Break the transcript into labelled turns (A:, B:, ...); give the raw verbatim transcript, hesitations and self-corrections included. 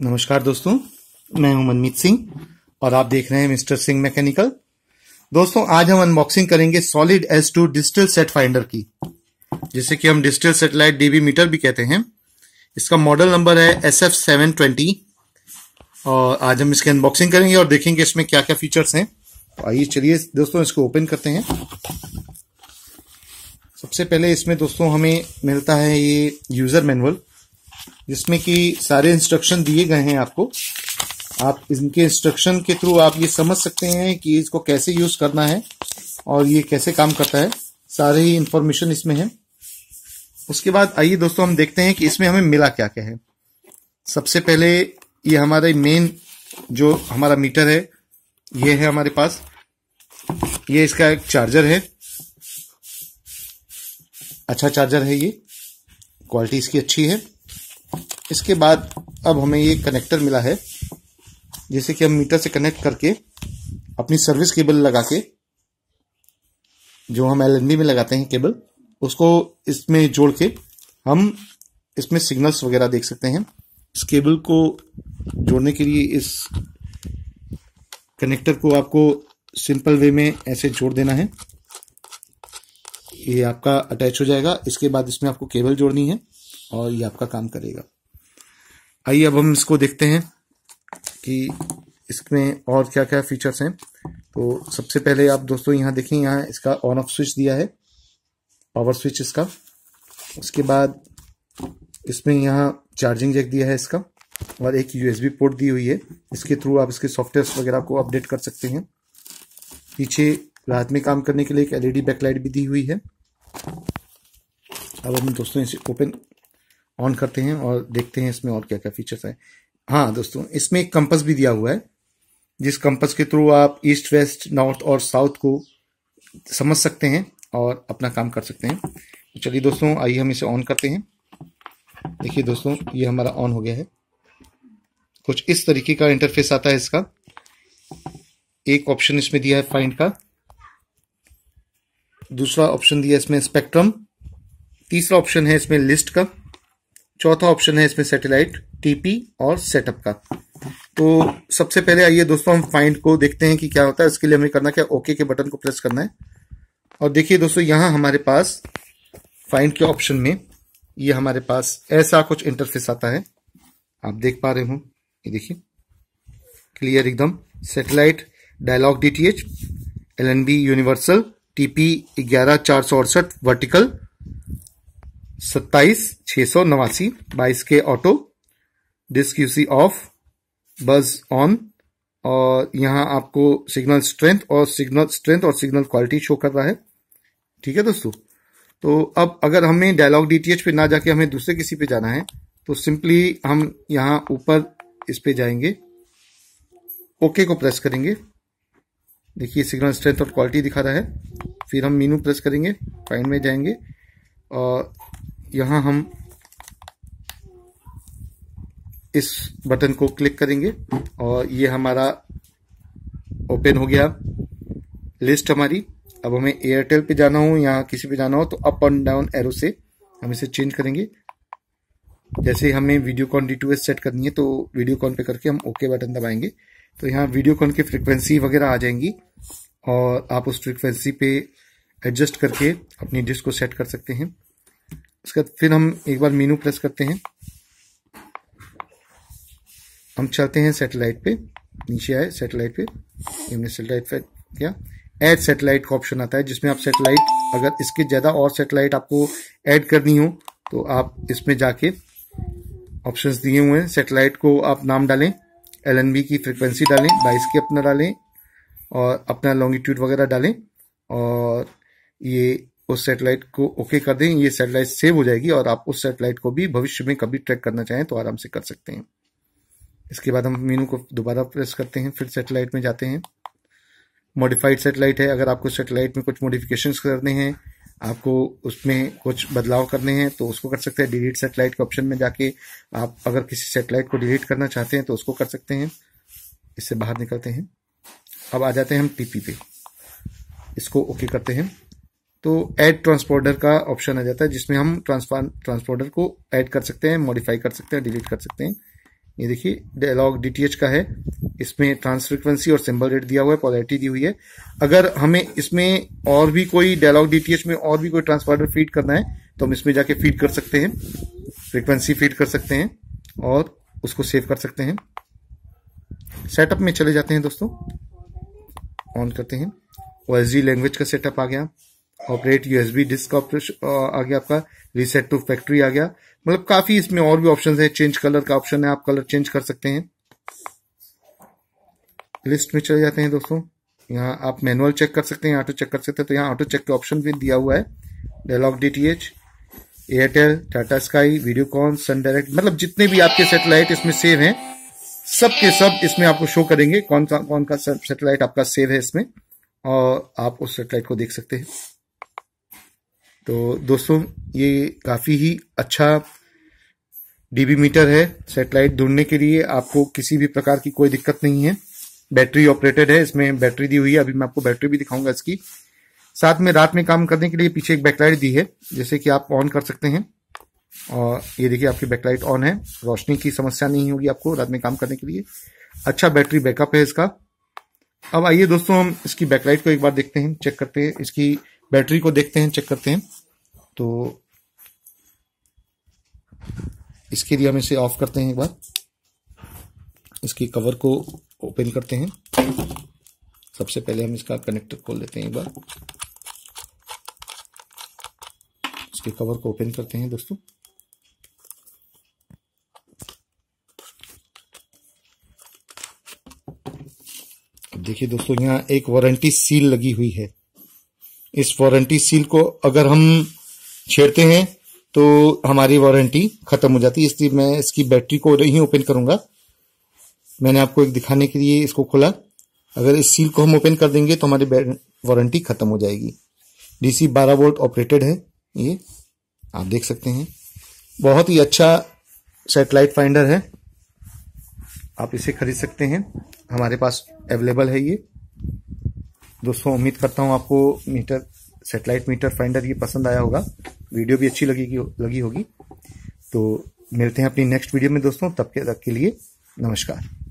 A: नमस्कार दोस्तों, मैं हूं मनमीत सिंह और आप देख रहे हैं मिस्टर सिंह मैकेनिकल। दोस्तों, आज हम अनबॉक्सिंग करेंगे solid S two digital sat finder की, जिसे कि हम डिजिटल सेटेलाइट डीबी मीटर भी कहते हैं। इसका मॉडल नंबर है एस एफ सेवन ट्वेंटी और आज हम इसकी अनबॉक्सिंग करेंगे और देखेंगे इसमें क्या क्या फीचर्स हैं। तो आइए चलिए दोस्तों इसको ओपन करते हैं। सबसे पहले इसमें दोस्तों हमें मिलता है ये यूजर मैनुअल, जिसमें कि सारे इंस्ट्रक्शन दिए गए हैं आपको। आप इनके इंस्ट्रक्शन के थ्रू आप ये समझ सकते हैं कि इसको कैसे यूज करना है और ये कैसे काम करता है। सारे ही इंफॉर्मेशन इसमें है। उसके बाद आइए दोस्तों हम देखते हैं कि इसमें हमें मिला क्या क्या है। सबसे पहले ये हमारा मेन जो हमारा मीटर है ये है हमारे पास। ये इसका एक चार्जर है, अच्छा चार्जर है, ये क्वालिटी इसकी अच्छी है। इसके बाद अब हमें ये कनेक्टर मिला है, जिसे कि हम मीटर से कनेक्ट करके अपनी सर्विस केबल लगा के, जो हम एल एन बी में लगाते हैं केबल, उसको इसमें जोड़ के हम इसमें सिग्नल्स वगैरह देख सकते हैं। इस केबल को जोड़ने के लिए इस कनेक्टर को आपको सिंपल वे में ऐसे जोड़ देना है। ये आपका अटैच हो जाएगा। इसके बाद इसमें आपको केबल जोड़नी है और ये आपका काम करेगा। आइए अब हम इसको देखते हैं कि इसमें और क्या क्या फीचर्स हैं। तो सबसे पहले आप दोस्तों यहाँ देखें, यहाँ इसका ऑन ऑफ स्विच दिया है, पावर स्विच इसका। उसके बाद इसमें यहाँ चार्जिंग जैक दिया है इसका, और एक यूएसबी पोर्ट दी हुई है। इसके थ्रू आप इसके सॉफ्टवेयर वगैरह को अपडेट कर सकते हैं। पीछे रात में काम करने के लिए एक एलईडी बैकलाइट भी दी हुई है। अब हम दोस्तों इसे ओपन ऑन करते हैं और देखते हैं इसमें और क्या क्या फीचर्स है। हाँ दोस्तों, इसमें एक कंपास भी दिया हुआ है, जिस कंपास के थ्रू आप ईस्ट वेस्ट नॉर्थ और साउथ को समझ सकते हैं और अपना काम कर सकते हैं। तो चलिए दोस्तों, आइए हम इसे ऑन करते हैं। देखिए दोस्तों, ये हमारा ऑन हो गया है। कुछ इस तरीके का इंटरफेस आता है इसका। एक ऑप्शन इसमें दिया है फाइंड का, दूसरा ऑप्शन दिया है इसमें स्पेक्ट्रम, तीसरा ऑप्शन है इसमें लिस्ट का, चौथा ऑप्शन है इसमें सैटेलाइट, टीपी और सेटअप का। तो सबसे पहले आइए दोस्तों हम फाइंड को देखते हैं कि क्या होता है। इसके लिए हमें करना क्या, ओके के बटन को प्रेस करना है। और देखिए दोस्तों, यहाँ हमारे पास फाइंड के ऑप्शन में ये हमारे पास ऐसा कुछ इंटरफेस आता है। आप देख पा रहे हो, ये देखिए क्लियर एकदम। Satellite Dialog DTH, LNB universal, TP ग्यारह चार सौ अड़सठ वर्टिकल, सत्ताईस छह सौ नवासी, बाईस के auto, disk UC off, buzz on, और यहाँ आपको सिग्नल स्ट्रेंथ और सिग्नल स्ट्रेंथ और सिग्नल क्वालिटी शो कर रहा है। ठीक है दोस्तों। तो अब अगर हमें डायलॉग डीटीएच पे ना जाके हमें दूसरे किसी पे जाना है, तो सिंपली हम यहाँ ऊपर इस पे जाएंगे, ओके को प्रेस करेंगे। देखिए सिग्नल स्ट्रेंथ और क्वालिटी दिखा रहा है। फिर हम मीनू प्रेस करेंगे, फाइंड में जाएंगे और यहाँ हम इस बटन को क्लिक करेंगे और ये हमारा ओपन हो गया लिस्ट हमारी। अब हमें एयरटेल पे जाना हो या किसी पे जाना हो तो अप एंड डाउन एरो से हम इसे चेंज करेंगे। जैसे हमें Videocon D two S set करनी है तो वीडियोकॉन पे करके हम ओके बटन दबाएंगे, तो यहाँ वीडियोकॉन की फ्रिक्वेंसी वगैरह आ जाएंगी और आप उस फ्रिक्वेंसी पे एडजस्ट करके अपनी डिश को सेट कर सकते हैं। उसके बाद फिर हम एक बार मेनू प्रेस करते हैं, हम चलते हैं सैटेलाइट पे, नीचे आए सैटेलाइट पे, हमने सैटेलाइट पे किया। ऐड सैटेलाइट का ऑप्शन आता है, जिसमें आप सैटेलाइट, अगर इसके ज्यादा और सैटेलाइट आपको ऐड करनी हो तो आप इसमें जाके ऑप्शंस दिए हुए हैं। सैटेलाइट को आप नाम डालें, एलएनबी की फ्रिक्वेंसी डालें, बाईस की अपना डालें और अपना लॉन्गिट्यूड वगैरह डालें और ये उस सैटेलाइट को ओके कर दें। ये सैटेलाइट सेव हो जाएगी और आप उस सैटेलाइट को भी भविष्य में कभी ट्रैक करना चाहें तो आराम से कर सकते हैं। इसके बाद हम मेनू को दोबारा प्रेस करते हैं, फिर सैटेलाइट में जाते हैं। मॉडिफाइड सैटेलाइट है, अगर आपको सैटेलाइट में कुछ मॉडिफिकेशंस करने हैं, आपको उसमें कुछ बदलाव करने हैं तो उसको कर सकते हैं। डिलीट सैटेलाइट के ऑप्शन में जाके आप अगर किसी सैटेलाइट को डिलीट करना चाहते हैं तो उसको कर सकते हैं। इससे बाहर निकलते हैं। अब आ जाते हैं हम टीपी पे, इसको ओके करते हैं तो ऐड ट्रांसपोर्टर का ऑप्शन आ जाता है, जिसमें हम ट्रांसफर ट्रांसपोर्टर को ऐड कर सकते हैं, मॉडिफाई कर सकते हैं, डिलीट कर सकते हैं। ये देखिए डायलॉग डीटीएच का है, इसमें ट्रांस फ्रीक्वेंसी और सिंबल रेट दिया हुआ है, पोलैरिटी दी हुई है। अगर हमें इसमें और भी कोई डायलॉग डीटीएच में और भी कोई ट्रांसफार्मर फीड करना है तो हम इसमें जाके फीड कर सकते हैं, फ्रीक्वेंसी फीड कर सकते हैं और उसको सेव कर सकते हैं। सेटअप में चले जाते हैं दोस्तों, ऑन करते हैं, ओएसडी लैंग्वेज का सेटअप आ गया, ऑपरेट यूएसबी डिस्क आ गया आपका, रीसेट टू फैक्ट्री आ गया। मतलब काफी इसमें और भी ऑप्शंस है, चेंज कलर का ऑप्शन है, आप कलर चेंज कर सकते हैं। लिस्ट में चले जाते हैं दोस्तों, यहाँ आप मैनुअल चेक कर सकते हैं, ऑटो चेक कर सकते हैं, तो यहाँ ऑटो चेक का ऑप्शन भी दिया हुआ है। डायलॉग डीटीएच, एयरटेल, टाटा स्काई, वीडियोकॉन, सन डायरेक्ट, मतलब जितने भी आपके सैटेलाइट इसमें सेव हैं सब के सब इसमें आपको शो करेंगे, कौन सा कौन का सैटेलाइट आपका सेव है इसमें, और आप उस सैटेलाइट को देख सकते हैं। तो दोस्तों ये काफी ही अच्छा डीबी मीटर है सैटेलाइट ढूंढने के लिए, आपको किसी भी प्रकार की कोई दिक्कत नहीं है। बैटरी ऑपरेटेड है, इसमें बैटरी दी हुई है, अभी मैं आपको बैटरी भी दिखाऊंगा इसकी। साथ में रात में काम करने के लिए पीछे एक बैकलाइट दी है, जैसे कि आप ऑन कर सकते हैं, और ये देखिए आपकी बैकलाइट ऑन है, रोशनी की समस्या नहीं होगी आपको रात में काम करने के लिए। अच्छा बैटरी बैकअप है इसका। अब आइए दोस्तों हम इसकी बैकलाइट को एक बार देखते हैं, चेक करते हैं, इसकी बैटरी को देखते हैं, चेक करते हैं। तो इसके लिए हम इसे ऑफ करते हैं, एक बार इसकी कवर को ओपन करते हैं। सबसे पहले हम इसका कनेक्टर खोल लेते हैं, एक बार इसके कवर को ओपन करते हैं दोस्तों। देखिए दोस्तों यहाँ एक वारंटी सील लगी हुई है, इस वारंटी सील को अगर हम छेड़ते हैं तो हमारी वारंटी खत्म हो जाती है, इसलिए मैं इसकी बैटरी को नहीं ओपन करूंगा। मैंने आपको एक दिखाने के लिए इसको खोला, अगर इस सील को हम ओपन कर देंगे तो हमारी वारंटी खत्म हो जाएगी। डीसी बारह वोल्ट ऑपरेटेड है, ये आप देख सकते हैं, बहुत ही अच्छा सैटेलाइट फाइंडर है, आप इसे खरीद सकते हैं, हमारे पास अवेलेबल है ये। दोस्तों उम्मीद करता हूं आपको मीटर सैटेलाइट मीटर फाइंडर ये पसंद आया होगा, वीडियो भी अच्छी लगी लगी होगी। तो मिलते हैं अपनी नेक्स्ट वीडियो में दोस्तों, तब तक के लिए नमस्कार।